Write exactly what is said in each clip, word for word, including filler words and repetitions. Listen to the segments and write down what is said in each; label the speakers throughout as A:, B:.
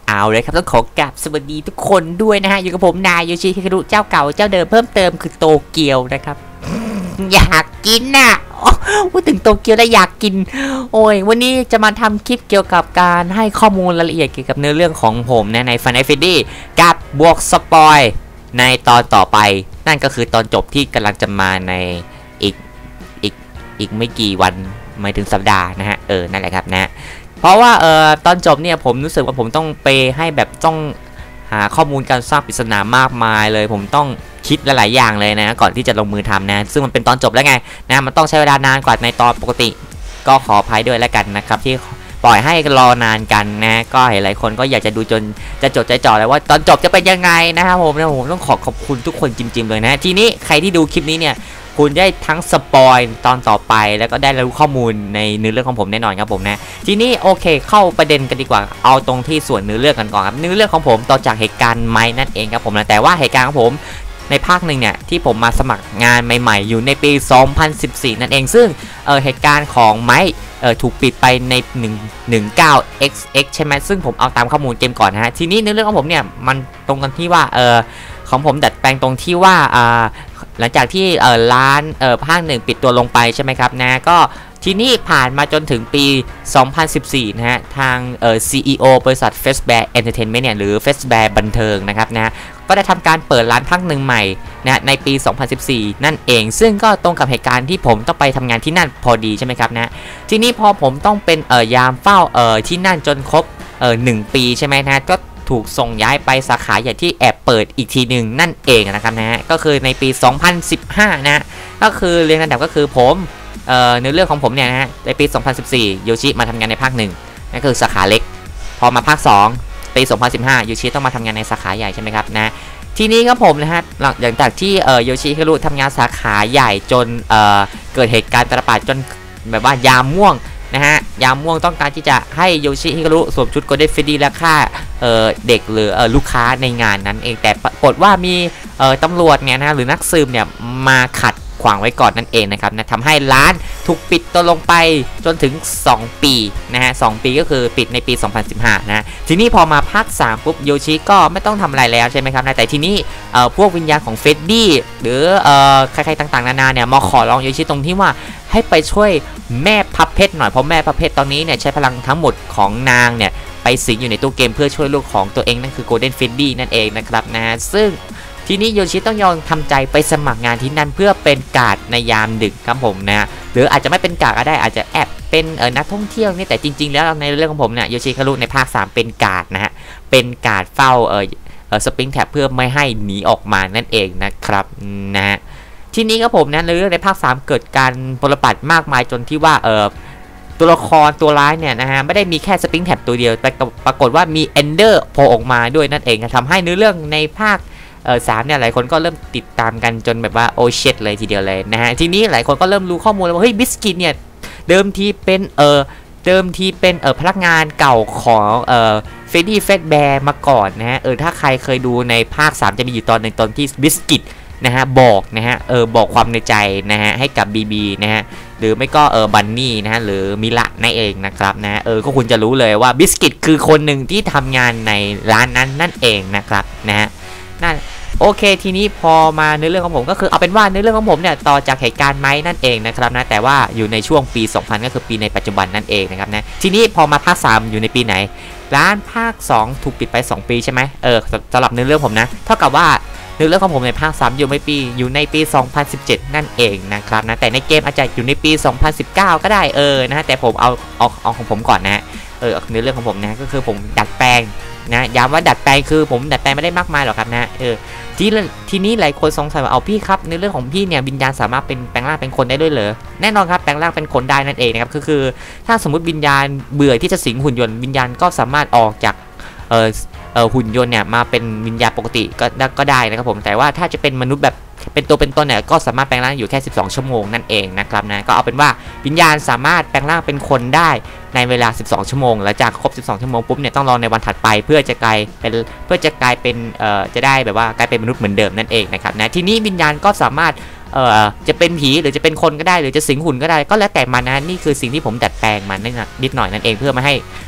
A: เอาเลยครับต้องขอกราบสวัสดีทุกคนด้วยนะฮะอยู่กับผมนายโยชิฮิคารุเจ้าเก่าเจ้าเดิมเพิ่มเติมคือโตเกียวนะครับอยากกินน่ะพูดถึงโตเกียวแล้วอยากกินโอ้ยวันนี้จะมาทำคลิปเกี่ยวกับการให้ข้อมูลรายละเอียดเกี่ยวกับเนื้อเรื่องของผมนะใน Final Fantasy กับบวกสปอยในตอนต่อไปนั่นก็คือตอนจบที่กำลังจะมาในอีกอีกอีกไม่กี่วันไม่ถึงสัปดาห์นะฮะเออนั่นแหละครับนะเพราะว่าเอ่อตอนจบเนี่ยผมรู้สึกว่าผมต้องไปให้แบบต้องหาข้อมูลการสร้างปริศนามากมายเลยผมต้องคิดหลายๆอย่างเลยนะก่อนที่จะลงมือทำนะซึ่งมันเป็นตอนจบแล้วไงนะมันต้องใช้เวลานานกว่าในตอนปกติก็ขออภัยด้วยแล้วกันนะครับที่ปล่อยให้รอนานกันนะก็หลายคนก็อยากจะดูจนจะจดใจจ่อเลยว่าตอนจบจะเป็นยังไงนะครับผมนะผมต้องขอขอบคุณทุกคนจริงๆเลยนะทีนี้ใครที่ดูคลิปนี้เนี่ยคุณได้ทั้งสปอยตอนต่อไปแล้วก็ได้รู้ข้อมูลในเนื้อเรื่องของผมแน่นอนครับผมนะทีนี้โอเคเข้าประเด็นกันดีกว่าเอาตรงที่ส่วนเนื้อเรื่องกันก่อนครับเนื้อเรื่องของผมต่อจากเหตุการณ์ไม้นั่นเองครับผมนะแต่ว่าเหตุการณ์ของผมในภาคหนึ่งเนี่ยที่ผมมาสมัครงานใหม่ๆอยู่ในปีสองพันสิบสี่นั่นเองซึ่งเออเหตุการณ์ของไม้เออถูกปิดไปในหนึ่ง หนึ่งเก้า เอ็กซ์ เอ็กซ์ ใช่ไหมซึ่งผมเอาตามข้อมูลเกมก่อนนะฮะทีนี้เนื้อเรื่องของผมเนี่ยมันตรงกันที่ว่าเออของผมดัดแปลงตรงที่ว่าอ่าหลังจากที่เออร้านเออภาคหนึ่งปิดตัวลงไปใช่ไหมครับนะก็ทีนี้ผ่านมาจนถึงปีสองพันสิบสี่นะฮะทางเออ ซี อี โอ บริษัท Fazbear Entertainment เนี่ยหรือ Fazbear บันเทิงนะครับนะก็ได้ทำการเปิดร้านภาคหนึ่งใหม่นะในปีสองพันสิบสี่นั่นเองซึ่งก็ตรงกับเหตุการณ์ที่ผมต้องไปทำงานที่นั่นพอดีใช่ไหมครับนะทีนี้พอผมต้องเป็นเออยามเฝ้าเออที่นั่นจนครบเออหนึ่งปีใช่ไหมนะก็ถูกส่งย้ายไปสาขาใหญ่ที่แอบเปิดอีกทีหนึ่งนั่นเองนะครับนะฮะก็คือในปีสองพันสิบห้านะก็คือเรียงลำดับก็คือผมเอ่อในเรื่องของผมเนี่ยนะฮะในปีสองพันสิบสี่โยชิมาทำงานในภาคหนึ่งนั่นคือสาขาเล็กพอมาภาคสองปีสองพันสิบห้าโยชิต้องมาทำงานในสาขาใหญ่ใช่ไหมครับนะทีนี้ก็ผมนะฮะหลังจากที่เอ่อโยชิฮิคารุทำงานสาขาใหญ่จนเอ่อเกิดเหตุการณ์ตระบาดจนแบบว่ายามม่วงนะฮะยามม่วงต้องการที่จะให้โยชิฮิคารุสวมชุดโกลเด้นเฟรดดี้และฆ่าเอ่อเด็กหรือเอ่อลูกค้าในงานนั้นเองแต่ปรากฏว่ามีเอ่อตำรวจเนี่ยนะหรือนักสืบเนี่ยมาขัดขวางไว้ก่อนนั่นเองนะครับนะทำให้ร้านถูกปิดตัวลงไปจนถึงสองปีนะฮะสองปีก็คือปิดในปีสองพันสิบห้านะทีนี้พอมาภาคสามปุ๊บโยชิก็ไม่ต้องทำอะไรแล้วใช่ไหมครับนะแต่ทีนี้เอ่อพวกวิญญาณของเฟรดดี้หรือเอ่อใครๆต่างๆนานาเนี่ยมาขอร้องโยชิตรงที่ว่าให้ไปช่วยแม่พับเพชรหน่อยเพราะแม่พับเพชรตอนนี้เนี่ยใช้พลังทั้งหมดของนางเนี่ยไปสิงอยู่ในตู้เกมเพื่อช่วยลูกของตัวเองนั่นคือโกลเด้นเฟรดดี้นั่นเองนะครับนะซึ่งทีนี้โยชิต้องยอมทำใจไปสมัครงานที่นั่นเพื่อเป็นการ์ดในยามดึกครับผมนะหรืออาจจะไม่เป็นการ์ดก็ได้อาจจะแอบเป็นเออนักท่องเที่ยวนี่แต่จริงๆแล้วในเรื่องของผมเนี่ยโยชิคารุในภาคสามเป็นการ์ดนะฮะเป็นการ์ดเฝ้าเออเออสปริงแท็บเพื่อไม่ให้หนีออกมานั่นเองนะครับนะฮะทีนี้ครับผมนะในเรื่องในภาคสามเกิดการปรปัดมากมายจนที่ว่าเออตัวละครตัวร้ายเนี่ยนะฮะไม่ได้มีแค่สปริงแท็บตัวเดียวแต่ปรากฏว่ามีเอนเดอร์โผล่ออกมาด้วยนั่นเองทำให้เนื้อเรื่องในภาคเออสามเนี่ยหลายคนก็เริ่มติดตามกันจนแบบว่าโอเช็ดเลยทีเดียวเลยนะฮะทีนี้หลายคนก็เริ่มรู้ข้อมูลแล้วว่าเฮ้ยบิสกิตเนี่ยเดิมทีเป็นเออเดิมทีเป็นเออพนักงานเก่าของเออเฟรดดี้เฟรดแบร์มาก่อนนะฮะเออถ้าใครเคยดูในภาคสามจะมีอยู่ตอนหนึ่งตอนที่บิสกิตนะฮะบอกนะฮะเออบอกความในใจนะฮะให้กับบีบีนะฮะหรือไม่ก็เออบันนี่นะฮะหรือมิละนั่นเองนะครับนะเออก็คุณจะรู้เลยว่าบิสกิตคือคนหนึ่งที่ทำงานในร้านนั้นนั่นเองนะครับนะฮะนั่นโอเคทีนี้พอมาในเรื่องของผมก็คือเอาเป็นว่าในเรื่องของผมเนี่ยต่อจากเหตุการณ์ไม้นั่นเองนะครับนะแต่ว่าอยู่ในช่วงปีสองพันก็คือปีในปัจจุบันนั่นเองนะครับนะทีนี้พอมาภาคสามอยู่ในปีไหนร้านภาคสองถูกปิดไปสองปีใช่ไหมเออสำหรับในเรื่องผมนะเท่ากับว่าในเรื่องของผมในภาคสามอยู่ในปีอยู่ในปีสองพันสิบเจ็ดนั่นเองนะครับนะแต่ในเกมอาจจะอยู่ในปีสองพันสิบเก้าก็ได้เออนะแต่ผมเอาเอาเอาของผมก่อนนะเออในเรื่องของผมนะก็คือผมดัดแปลงนะย้ำว่าดัดแปลงคือผมดัดแปลงไม่ได้มากมายหรอกครับนะเออทีทีนี้หลายคนสงสัยว่าเอาพี่ครับในเรื่องของพี่เนี่ยวิญญาณสามารถเป็นแปลงร่างเป็นคนได้ด้วยเหรอแน่นอนครับแปลงร่างเป็นคนได้นั่นเองนะครับคือคือถ้าสมมุติวิญญาณเบื่อที่จะสิงหุ่นยนต์วิญญาณก็สามารถออกจากเออเออหุ่นยนต์เนี่ยมาเป็นวิญญาณปกติก็ก็ได้นะครับผมแต่ว่าถ้าจะเป็นมนุษย์แบบเป็นตัวเป็นตนเนี่ยก็สามารถแปลงร่างอยู่แค่สิบสองชั่วโมงนั่นเองนะครับนะก็เอาเป็นว่าวิญญาณสามารถแปลงร่างเป็นคนได้ในเวลาสิบสองชั่วโมงหลังจากครบสิบสองชั่วโมงปุ๊บเนี่ยต้องรอในวันถัดไปเพื่อจะกลายเป็นเพื่อจะกลายเป็นเอ่อจะได้แบบว่ากลายเป็นมนุษย์เหมือนเดิมนั่นเองนะครับนะทีนี้วิญญาณก็สามารถเอ่อจะเป็นผีหรือจะเป็นคนก็ได้หรือจะสิงหุ่นก็ได้ก็แล้วแต่มันนะนี่คือสิ่งที่ผมดัดแปลงมันนิดหน่อยนั่นเองเพื่อไม่ให้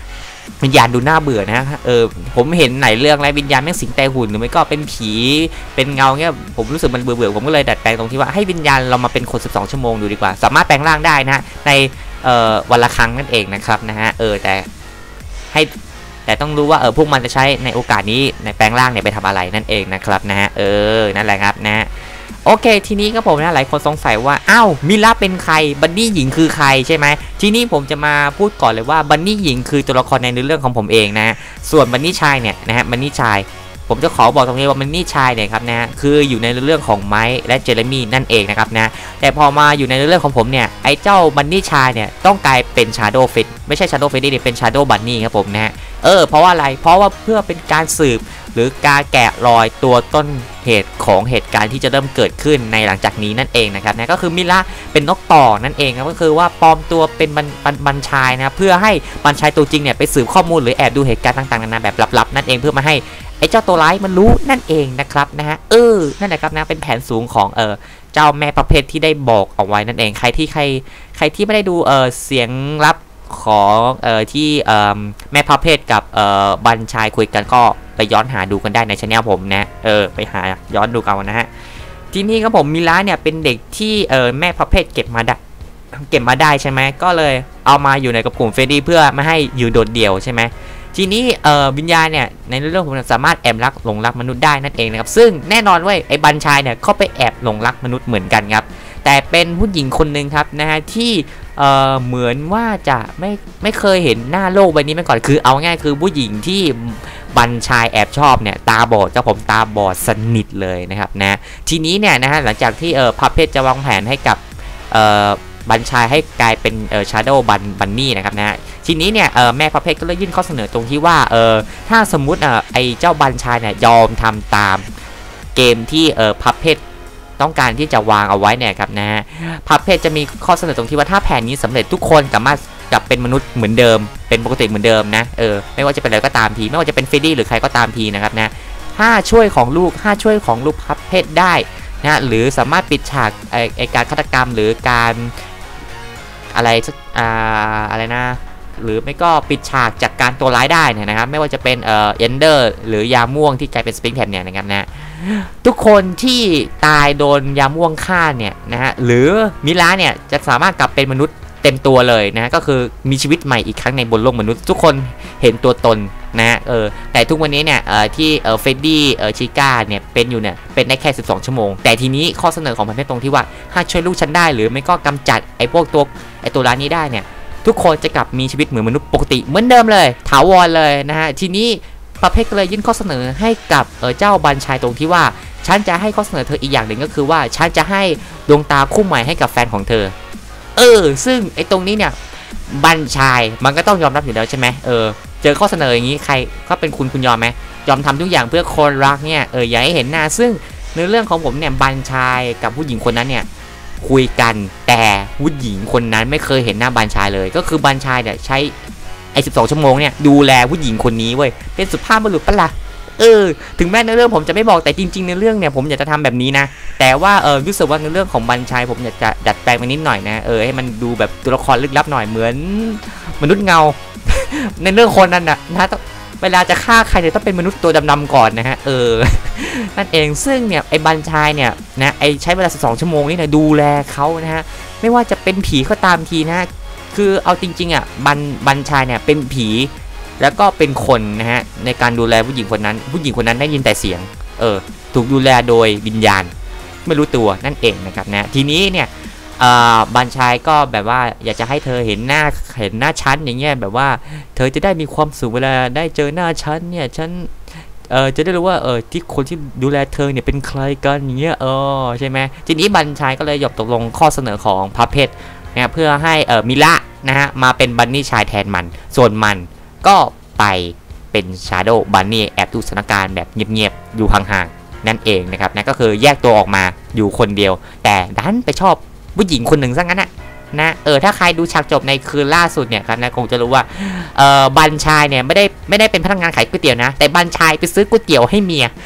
A: วิญญาณดูน่าเบื่อนะเออผมเห็นไหนเรื่องอะไรวิญญาณแม่งสิงแต่หุ่นหรือไม่ก็เป็นผีเป็นเงาเงี้ยผมรู้สึกมันเบื่อๆผมก็เลยดัดแปลงตรงที่ว่าให้วิญญาณเรามาเป็นคนสิบสองชั่วโมงดูดีกว่าสามารถแปลงร่างได้นะในเอ่อวันละครั้งนั่นเองนะครับนะฮะเออแต่ให้แต่ต้องรู้ว่าเออพวกมันจะใช้ในโอกาสนี้ในแปลงร่างเนี่ยไปทำอะไรนั่นเองนะครับนะฮะเออนั่นแหละครับนะโอเคทีนี้ก็ผมนะหลายคนสงสัยว่าอ้าวมิล่าเป็นใครบันนี่หญิงคือใครใช่ไหมทีนี้ผมจะมาพูดก่อนเลยว่าบันนี่หญิงคือตัวละครในเรื่องของผมเองนะส่วนบันนี่ชายเนี่ยนะฮะบันนี่ชายผมจะขอบอกตรงนี้ว่าบันนี่ชายเนี่ยครับนะคืออยู่ในเรื่องของไมค์และเจเรมี่นั่นเองนะครับนะแต่พอมาอยู่ในเรื่องของผมเนี่ยไอ้เจ้าบันนี่ชายเนี่ยต้องกลายเป็นชาโดว์เฟดไม่ใช่ชาโดว์เฟดดี้เป็นชาโดว์บันนี่ครับผมนะเออเพราะว่าอะไรเพราะว่าเพื่อเป็นการสืบหรือการแกะรอยตัวต้นเหตุของเหตุการณ์ที่จะเริ่มเกิดขึ้นในหลังจากนี้นั่นเองนะครับนะก็คือมิล่าเป็นนกต่อนั่นเองครับก็คือว่าปลอมตัวเป็นบันบันบันชายนะเพื่อให้บันชายตัวจริงเนี่ยไปสืบข้อมูลหรือแอบดูเหตุการณ์ต่างๆนานาแบบลับๆนั่นเองเพื่อมาให้ไอ้เจ้าตัวร้ายมันรู้นั่นเองนะครับนะฮะเออนั่นแหละครับนะเป็นแผนสูงของเออเจ้าแม่ประเภทที่ได้บอกเอาไว้นั่นเองใครที่ใครใครที่ไม่ได้ดูเออเสียงลับของเอ่อที่เอ่อแม่พระเพทกับเอ่อบัญชายคุยกันก็ไปย้อนหาดูกันได้ในช่องผมนะเออไปหาย้อนดูกันนะฮะที่นี่ครับผมมิล่าเนี่ยเป็นเด็กที่เอ่อแม่พระเพทเก็บมาได้เก็บมาได้ใช่ไหมก็เลยเอามาอยู่ในกับกลุ่มเฟรดดี้เพื่อไม่ให้อยู่โดดเดี่ยวใช่ไหมทีนี้เอ่อวิญญาณเนี่ยในเรื่องผมสามารถแอบรักหลงรักมนุษย์ได้นั่นเองนะครับซึ่งแน่นอนว่าไอ้บัญชายเนี่ยเขาไปแอบหลงรักมนุษย์เหมือนกันครับแต่เป็นผู้หญิงคนหนึ่งครับนะฮะที่เอ่อเหมือนว่าจะไม่ไม่เคยเห็นหน้าโลกใบนี้มาก่อนคือเอาง่ายคือผู้หญิงที่บัญชายแอบชอบเนี่ยตาบอดเจ้าผมตาบอดสนิทเลยนะครับนะทีนี้เนี่ยนะฮะหลังจากที่เอ่อพับเพชรจะวางแผนให้กับเอ่อบัญชายให้กลายเป็นเอ่อชาร์โดบันบันนี่นะครับนะทีนี้เนี่ยเอ่อแม่พับเพชรก็เลยยื่นข้อเสนอตรงที่ว่าเอ่อถ้าสมมุติเอ่อไอเจ้าบัญชายเนี่ยยอมทำตามเกมที่เอ่อพับเพชรต้องการที่จะวางเอาไว้เนี่ยครับนะฮะพับเพจจะมีข้อเสนอตรงที่ว่าถ้าแผนนี้สำเร็จทุกคนสามารถกลับเป็นมนุษย์เหมือนเดิมเป็นปกติเหมือนเดิมนะเออไม่ว่าจะเป็นอะไรก็ตามทีไม่ว่าจะเป็นเฟรดดี้หรือใครก็ตามทีนะครับนะถ้าช่วยของลูกถ้าช่วยของลูกพับเพจได้นะหรือสามารถปิดฉากไอไอการฆาตกรรมหรือการอะไรอ่าอะไรนะหรือไม่ก็ปิดฉากจากการตัวร้ายได้เนี่ยนะครับไม่ว่าจะเป็นเอ่อเอนเดอร์หรือยาม่วงที่กลายเป็นสปริงแท็บเนี่ยนะครับนะทุกคนที่ตายโดนยาม่วงฆ่าเนี่ยนะฮะหรือมิล่าเนี่ยจะสามารถกลับเป็นมนุษย์เต็มตัวเลยนะก็คือมีชีวิตใหม่อีกครั้งในบนโลกมนุษย์ทุกคนเห็นตัวตนนะเออแต่ทุกวันนี้เนี่ยเอ่อที่เอ่อเฟรดดี้เอ่อชิก้าเนี่ยเป็นอยู่เนี่ยเป็นได้แค่สิบสองชั่วโมงแต่ทีนี้ข้อเสนอของมันเป็นตรงที่ว่าถ้าช่วยลูกฉันได้หรือไม่ก็กำจัดไอ้พวกตัวไอ้ตัวร้ายนี้ได้เนี่ยทุกคนจะกลับมีชีวิตเหมือนมนุษย์ปกติเหมือนเดิมเลยถาวรเลยนะฮะทีนี้ประเภทก็เลยยื่นข้อเสนอให้กับเออเจ้าบัญชายตรงที่ว่าฉันจะให้ข้อเสนอเธออีกอย่างหนึ่งก็คือว่าฉันจะให้ดวงตาคู่ใหม่ให้กับแฟนของเธอเออซึ่งไอ้ตรงนี้เนี่ยบัญชายมันก็ต้องยอมรับอยู่แล้วใช่ไหมเออเจอข้อเสนออย่างนี้ใครก็เป็นคุณคุณยอมไหมยอมทำทุกอย่างเพื่อคนรักเนี่ยเอออย่าให้เห็นหน้าซึ่งในเรื่องของผมเนี่ยบัญชายกับผู้หญิงคนนั้นเนี่ยคุยกันแต่ผู้หญิงคนนั้นไม่เคยเห็นหน้าบัญชายเลยก็คือบัญชายเนี่ยใช้ไอ้สิบสองชั่วโมงเนี่ยดูแลผู้หญิงคนนี้เว้ยเป็นสุภาพบุรุษปะล่ะเออถึงแม้ในเรื่องผมจะไม่บอกแต่จริงๆในเรื่องเนี่ยผมอยากจะทำแบบนี้นะแต่ว่าเออรู้สึกว่าในเรื่องของบัญชายผมอยากจะดัดแปลงไปนิดหน่อยนะเออให้มันดูแบบตัวละครลึกลับหน่อยเหมือนมนุษย์เงา ในเรื่องคนนั้นนะนะเวลาจะฆ่าใครเนี่ยต้องเป็นมนุษย์ตัวดำๆก่อนนะฮะเออ นั่นเองซึ่งเนี่ยไอ้บัญชายเนี่ยนะไอ้ใช้เวลาสิบสองชั่วโมงนี่นะดูแลเขานะฮะไม่ว่าจะเป็นผีก็ตามทีนะคือเอาจริงๆอ่ะบัญบัญชายเนี่ยเป็นผีแล้วก็เป็นคนนะฮะในการดูแลผู้หญิงคนนั้นผู้หญิงคนนั้นได้ยินแต่เสียงเออถูกดูแลโดยวิญญาณไม่รู้ตัวนั่นเองนะครับนะทีนี้เนี่ยบัญชายก็แบบว่าอยากจะให้เธอเห็นหน้าเห็นหน้าฉันอย่างเงี้ยแบบว่าเธอจะได้มีความสุขเวลาได้เจอหน้าฉันเนี่ยฉันเออจะได้รู้ว่าเออที่คนที่ดูแลเธอเนี่ยเป็นใครกันอย่างเงี้ยเออใช่ไหมทีนี้บัญชายก็เลยยอมตกลงข้อเสนอของพับเพชรนะเพื่อให้เออมิล่านะฮะมาเป็นบันนี่ชายแทนมันส่วนมันก็ไปเป็นชาโดว์บันนี่แอบดูสถานการณ์แบบเงียบๆอยู่ห่างๆนั่นเองนะครับนะก็คือแยกตัวออกมาอยู่คนเดียวแต่ดันไปชอบผู้หญิงคนหนึ่งซะงั้นนะนะเออถ้าใครดูฉากจบในคืนล่าสุดเนี่ยครับนะคงจะรู้ว่าเออบัญชายเนี่ยไม่ได้ไม่ได้เป็นพนักงานขายก๋วยเตี๋ยวนะแต่บัญชายไปซื้อก๋วยเตี๋ยวให้เมีย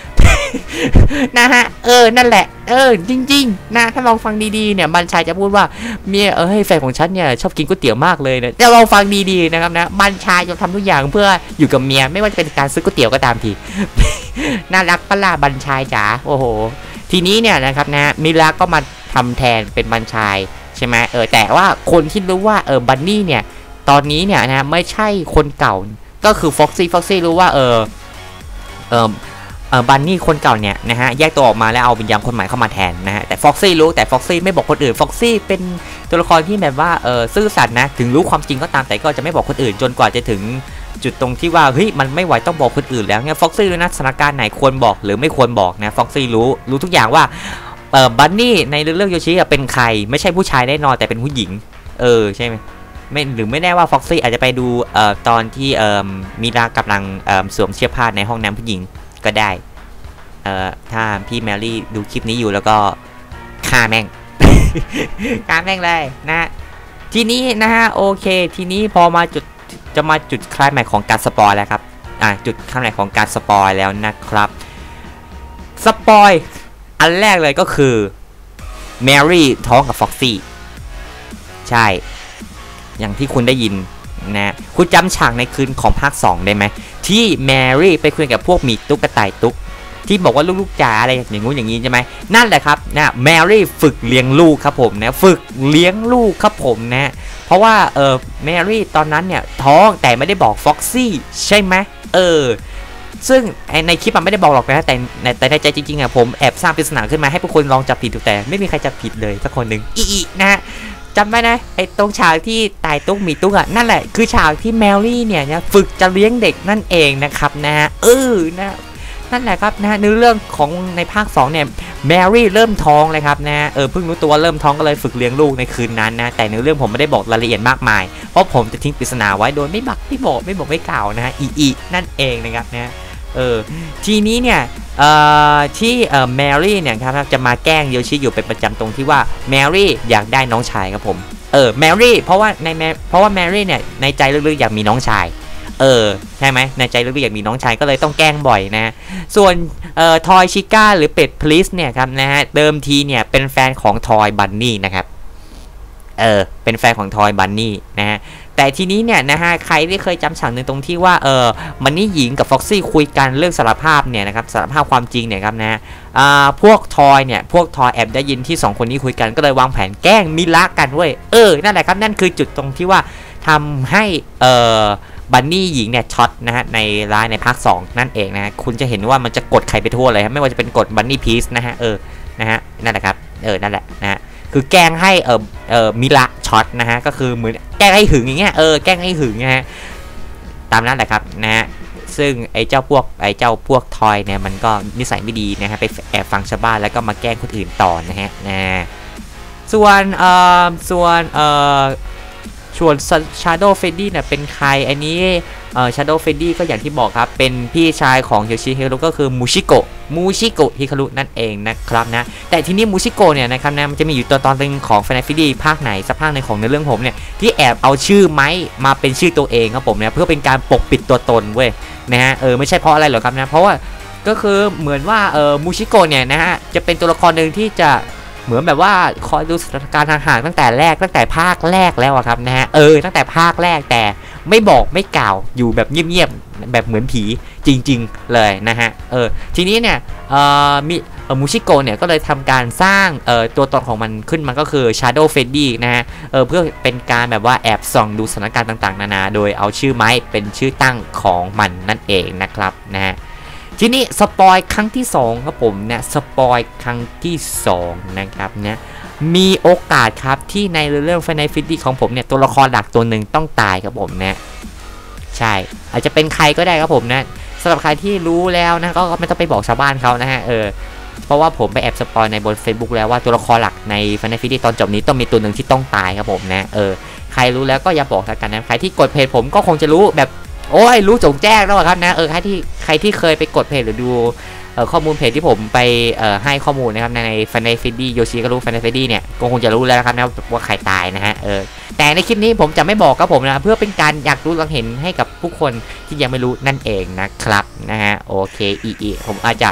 A: นะฮะเออนั่นแหละเออจริงๆนะถ้าลองฟังดีๆเนี่ยบัญชัยจะพูดว่าเมียเออให้แฟนของฉันเนี่ยชอบกินก๋วยเตี๋ยวมากเลยเนี่ยจะลองฟังดีๆนะครับนะบัญชัยจะทำทุกอย่างเพื่ออยู่กับเมียไม่ว่าจะเป็นการซื้อก๋วยเตี๋ยวก็ตามที น่ารักปะล่ะบัญชัยจ๋าโอ้โหทีนี้เนี่ยนะครับนะมิลาก็มาทำแทนเป็นบัญชัยใช่ไหมเออแต่ว่าคนที่รู้ว่าเออบันนี่เนี่ยตอนนี้เนี่ยนะไม่ใช่คนเก่าก็คือฟ็อกซี่ฟ็อกซี่รู้ว่าเออเออเออบันนี่คนเก่าเนี่ยนะฮะแยกตัวออกมาแล้วเอาวิญญาณคนใหม่เข้ามาแทนนะฮะแต่ฟ็อกซี่รู้แต่ฟ็อกซี่ไม่บอกคนอื่นฟ็อกซี่เป็นตัวละครที่แบบว่าเออซื่อสัตย์นะถึงรู้ความจริงก็ตามแต่ก็จะไม่บอกคนอื่นจนกว่าจะถึงจุดตรงที่ว่าเฮ้ยมันไม่ไหวต้องบอกคนอื่นแล้วเนี่ยฟ็อกซี่รู้นะสถานการณ์ไหนควรบอกหรือไม่ควรบอกนะฟ็อกซี่รู้รู้ทุกอย่างว่าเออบันนี่ในเรื่องโยชิเป็นใครไม่ใช่ผู้ชายแน่นอนแต่เป็นผู้หญิงเออใช่ไหมไม่หรือไม่แน่ว่าฟ็อกซี่อาจจะไปดูเอ่อตอนที่เอ่อมีรากำลังเอ่อสวมเสื้อผ้าในห้องน้ำผู้หญิงก็ได้เอ่อถ้าพี่แมรี่ดูคลิปนี้อยู่แล้วก็ฆ่าแม่ง ฆ่าแม่งเลยนะทีนี้นะฮะโอเคทีนี้พอมาจุดจะมาจุดคลายแม็กของการสปอยแล้วครับอ่าจุดคลายแม็กของการสปอยแล้วนะครับสปอยอันแรกเลยก็คือแมรี่ท้องกับฟ็อกซี่ใช่อย่างที่คุณได้ยินนะคุณจำฉากในคืนของภาคสองได้ไหมที่แมรี่ไปคุยกับพวกมีตุ๊กตาตุ๊กที่บอกว่าลูกๆจ๋าอะไรอย่างงู้นอย่างนี้ใช่ไหมนั่นแหละครับนะแมรี่ฝึกเลี้ยงลูกครับผมนะฝึกเลี้ยงลูกครับผมนะเพราะว่าเออแมรี่ตอนนั้นเนี่ยท้องแต่ไม่ได้บอกฟ็อกซี่ใช่ไหมเออซึ่งในคลิปมันไม่ได้บอกหรอกนะแต่แต่ในใจจริงๆอ่ะผมแอบสร้างปริศนาขึ้นมาให้ผู้คนลองจับผิดดูแต่ไม่มีใครจับผิดเลยสักคนหนึ่งอีอีนะฮะจำไว้นะไอ้ตรงฉากที่ตายตุ๊กมีตุ๊กอ่ะนั่นแหละคือฉากที่แมรี่เนี่ยฝึกจะเลี้ยงเด็กนั่นเองนะครับนะฮะเออนะนั่นแหละครับนะในเรื่องของในภาคสองเนี่ยแมรี่เริ่มท้องเลยครับนะเออเพิ่งรู้ตัวเริ่มท้องก็เลยฝึกเลี้ยงลูกในคืนนั้นนะแต่ในเรื่องผมไม่ได้บอกรายละเอียดมากมายเพราะผมจะทิ้งปริศนาไว้โดยไม่บักไม่บอกไม่บอกไม่กล่าวนะฮะอีอีนั่นเองนะครับนะเออทีนี้เนี่ยเอ่อที่เอ่อแมรี่เนี่ยครับจะมาแกล้งโยชิอยู่เป็นประจำตรงที่ว่าแมรี่อยากได้น้องชายครับผมเออแมรี่เพราะว่าในแมเพราะว่าแมรี่เนี่ยในใจลึกๆอยากมีน้องชายเออใช่ไหมในใจลึกๆอยากมีน้องชายก็เลยต้องแกล้งบ่อยนะส่วนเอ่อทอยชิก้าหรือเป็ดพลิสเนี่ยครับนะฮะเดิมทีเนี่ยเป็นแฟนของทอยบันนี่นะครับเออเป็นแฟนของทอยบันนี่นะฮะแต่ทีนี้เนี่ยนะฮะใครที่เคยจำฉากหนึ่งตรงที่ว่าเออมันนี่หญิงกับฟ็อกซี่คุยกันเรื่องสารภาพเนี่ยนะครับสารภาพความจริงเนี่ยครับนะอ่าพวกทอยเนี่ยพวกทอยแอบได้ยินที่สองคนนี้คุยกันก็เลยวางแผนแกล้งมิลากันเว้ยเออนั่นแหละครับนั่นคือจุดตรงที่ว่าทำให้เออบันนี่หญิงเนี่ยช็อตนะฮะในร้านในภาคสองนั่นเองนะฮะคุณจะเห็นว่ามันจะกดใครไปทั่วเลยครับไม่ว่าจะเป็นกดบันนี่พีซนะฮะเออนะฮะนั่นแหละครับเออนั่นแหละนะฮะคือแกล้งให้เออเออมิลาช็อตนะฮะก็คือเหมือนแกล้งให้หึงอย่างเงี้ยเออแกล้งให้หึงนะฮะตามนั้นแหละครับนะฮะซึ่งไอ้เจ้าพวกไอ้เจ้าพวกทอยเนี่ยมันก็นิสัยไม่ดีนะฮะไปแอบฟังชาวบ้านแล้วก็มาแกล้งคนอื่นต่อนะฮะนะส่วนเอ่อส่วนเอ่อส่วน Shadow Freddy เนี่ยเป็นใครอันนี้เอ่อ Shadow Freddy ก็อย่างที่บอกครับเป็นพี่ชายของโยชิฮิคารุก็คือมูชิโกะมูชิโกะฮิคารุนั่นเองนะครับนะแต่ทีนี้มูชิโกะเนี่ยนะครับนะมันจะมีอยู่ตัวตอนหนึ่งของ Final Fantasy ภาคไหนสักภาคในของในเรื่องผมเนี่ยที่แอบเอาชื่อไม้มาเป็นชื่อตัวเองครับผมเนี่ยเพื่อเป็นการปกปิดตัวตนเว้ยนะฮะเออไม่ใช่เพราะอะไรหรอกครับนะเพราะว่าก็คือเหมือนว่าเออมูชิโกะเนี่ยนะฮะจะเป็นตัวละครหนึ่งที่จะเหมือนแบบว่าคอยดูสถานการณ์ห่างๆตั้งแต่แรกตั้งแต่ภาคแรกแล้วอะครับนะฮะเออตั้งแต่ภาคแรกแต่ไม่บอกไม่กล่าวอยู่แบบเงียบๆแบบเหมือนผีจริงๆเลยนะฮะเออทีนี้เนี่ยเอ่อมีเอ่อมูชิโกะเนี่ยก็เลยทำการสร้างเอ่อตัวตนของมันขึ้นมันก็คือ Shadow Freddy นะฮะเออเพื่อเป็นการแบบว่าแอบส่องดูสถานการณ์ต่างๆนานาโดยเอาชื่อไม้เป็นชื่อตั้งของมันนั่นเองนะครับนะฮะทีนี้สปอยครั้งที่สองครับผมเนี่ยสปอยครั้งที่สองนะครับเนี่ยมีโอกาสครับที่ในเรื่อง Final Fantasy ของผมเนี่ยตัวละครหลักตัวหนึ่งต้องตายครับผมเนี่ยใช่อาจจะเป็นใครก็ได้ครับผมนะสำหรับใครที่รู้แล้วนะก็ไม่ต้องไปบอกชาวบ้านเขานะฮะเออเพราะว่าผมไปแอบสปอยในบน Facebook แล้วว่าตัวละครหลักใน Final Fantasy ตอนจบนี้ต้องมีตัวหนึ่งที่ต้องตายครับผมนะเออใครรู้แล้วก็อย่าบอกแล้วกันนะใครที่กดเพจผมก็คงจะรู้แบบโอ้ยรู้จงแจ้งแล้วครับนะเออใครที่ใครที่เคยไปกดเพจหรือดูเอ่อข้อมูลเพจที่ผมไปเอ่อให้ข้อมูลนะครับใน Final Fantasy โยชิก็รู้ Final Fantasy เนี่ยก็คงจะรู้แล้วครับนะว่าใครตายนะฮะเออแต่ในคลิปนี้ผมจะไม่บอกครับผมนะเพื่อเป็นการอยากรู้อยากเห็นให้กับผู้คนที่ยังไม่รู้นั่นเองนะครับนะฮะโอเคอีอีผมอาจจะ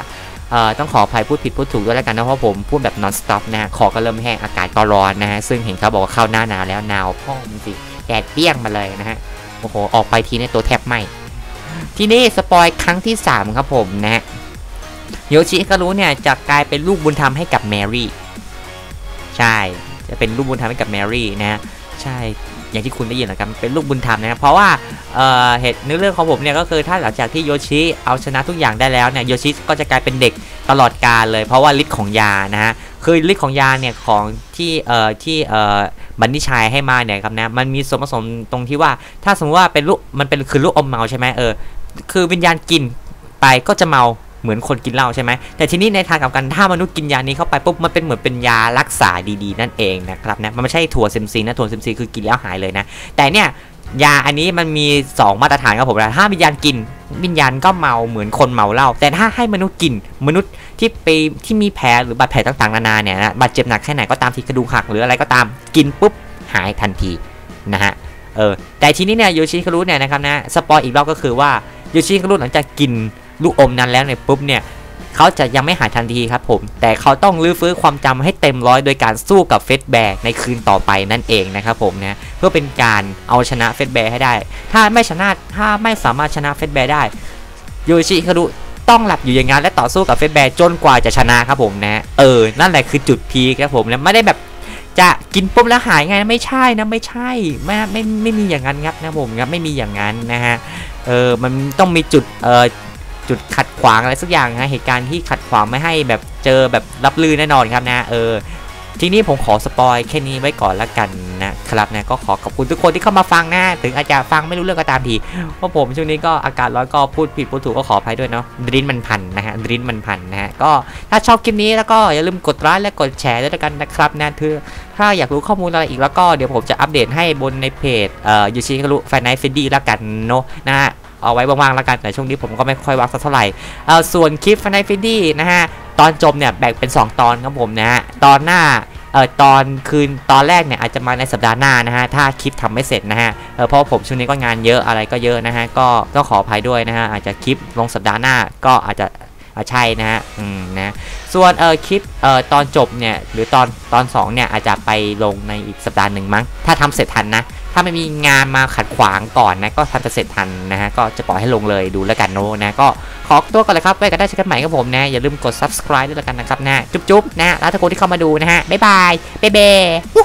A: เอ่อต้องขออภัยพูดผิดพูดถูกด้วยแล้วกันนะเพราะผมพูดแบบ non stop นะฮะคอก็เริ่มแห้งอากาศก็ร้อนนะฮะซึ่งเห็นเขาบอกว่าเข้าหน้าหนาวแล้วหนาวพ่อมึงสิแดดเปรี้ยงมาเลยนะฮะโอ้โหออกไปทีนี้ตัวแทบไหมทีนี้สปอยครั้งที่สามครับผมนะโยชิก็รู้เนี่ยจะกลายเป็นลูกบุญธรรมให้กับแมรี่ใช่จะเป็นลูกบุญธรรมให้กับแมรี่นะใช่อย่างที่คุณได้ยินนะครับเป็นลูกบุญธรรมนะเพราะว่าเอ่อเหตุเรื่องของผมเนี่ยก็คือถ้าหลังจากที่โยชิเอาชนะทุกอย่างได้แล้วเนี่ยโยชิก็จะกลายเป็นเด็กตลอดกาลเลยเพราะว่าฤทธิ์ของยานะฮะคือฤทธิ์ของยาเนี่ยของที่เอ่อที่เอ่อบันนี่ชายให้มาเนี่ยครับนะมันมีส่วนผสมตรงที่ว่าถ้าสมมติว่าเป็นลูกมันเป็นคือลูกอมเมาใช่ไหมเออคือวิญญาณกินไปก็จะเมาเหมือนคนกินเหล้าใช่ไหมแต่ทีนี้ในทางกลับกันถ้ามนุษย์กินยานี้เข้าไปปุ๊บมันเป็นเหมือนเป็นยารักษาดีๆนั่นเองนะครับนะมันไม่ใช่ถั่วเซมซีนะถั่วเซมซีคือกินแล้วหายเลยนะแต่เนี่ยยาอันนี้มันมีสองมาตรฐานครับผมนะถ้าวิญญาณกินวิญญาณก็เมาเหมือนคนเมาเหล้าแต่ถ้าให้มนุษย์กินมนุษย์ที่ไปที่มีแผลหรือบาดแผลต่างๆนานาเนี่ยนะบาดเจ็บหนักแค่ไหนก็ตามที่กระดูกหักหรืออะไรก็ตามกินปุ๊บหายทันทีนะฮะเออแต่ทีนี้เนี่ยโยชิคารุเนี่ยนะครับนะสปอยอีกรอบก็คือว่าโยชิคารุหลังจากกินลูกอมนั้นแล้วเนี่ยปุ๊บเนี่ยเขาจะยังไม่หายทันทีครับผมแต่เขาต้องรื้อฟื้นความจำให้เต็มร้อยโดยการสู้กับเฟสแบร์ในคืนต่อไปนั่นเองนะครับผมนะเพื่อเป็นการเอาชนะเฟสแบร์ให้ได้ถ้าไม่ชนะถ้าไม่สามารถชนะเฟสแบร์ได้โยชิคารุต้องหลับอยู่อย่างนั้นและต่อสู้กับเฟสแบร์จนกว่าจะชนะครับผมนะเออนั่นแหละคือจุดพีคครับผมนะไม่ได้แบบจะกินปุ๊บแล้วหายไงไม่ใช่นะไม่ใช่ไม่ไม่ไม่มีอย่างนั้นครับนะผมครับไม่มีอย่างนั้นนะฮะเออมันต้องมีจุดเออจุดขัดขวางอะไรสักอย่างนะเหตุการณ์ที่ขัดขวางไม่ให้แบบเจอแบบรับลื่นแน่นอนครับนะเออทีนี้ผมขอสปอยแค่นี้ไว้ก่อนละกันนะครับนะก็ขอขอบคุณทุกคนที่เข้ามาฟังนะถึงอาจจะฟังไม่รู้เรื่องก็ตามทีเพราะผมช่วงนี้ก็อากาศร้อนก็พูดผิดพูดถูกก็ขออภัยด้วยเนาะดรินมันพันนะฮะดรินมันพันนะฮะก็ถ้าชอบคลิปนี้แล้วก็อย่าลืมกดไลค์และกดแชร์ด้วยกันนะครับนะคือถ้าอยากรู้ข้อมูลอะไรอีกแล้วก็เดี๋ยวผมจะอัปเดตให้บนในเพจเอ่อยูชิคารุแฟนไนท์เฟดดี้ละกันเนาะนะฮะเอาไว้ว่างๆแล้วกันแต่ช่วงนี้ผมก็ไม่ค่อยว่างสักเท่าไหร่เอ่อส่วนคลิปแฟนไนท์เฟดดี้นะฮะตอนจบเนี่ยแบ่งเป็นสองตอนครับผมนะฮะตอนหน้าเอ่อตอนคืนตอนแรกเนี่ยอาจจะมาในสัปดาห์หน้านะฮะถ้าคลิปทำไม่เสร็จนะฮะเออเพราะผมช่วงนี้ก็งานเยอะอะไรก็เยอะนะฮะก็ต้องขออภัยด้วยนะฮะอาจจะคลิปลงสัปดาห์หน้าก็อาจจะใช่นะฮะอืมนะส่วนเออคลิปเอ่อตอนจบเนี่ยหรือตอนตอนสองเนี่ยอาจจะไปลงในอีกสัปดาห์หนึ่งมั้งถ้าทำเสร็จทันนะถ้าไม่มีงานมาขัดขวางก่อนนะก็ทำจะเสร็จทันนะฮะก็จะปล่อยให้ลงเลยดูแล้วกันโน้นะก็ขอตัวก่อนเลยครับไว้กันได้เจอกันใหม่กับผมนะอย่าลืมกด ซับสไครบ์ ด้วยแล้วกันนะครับนะจุ๊บๆนะแล้วทุกคนที่เข้ามาดูนะฮะบ๊ายบายเบ๊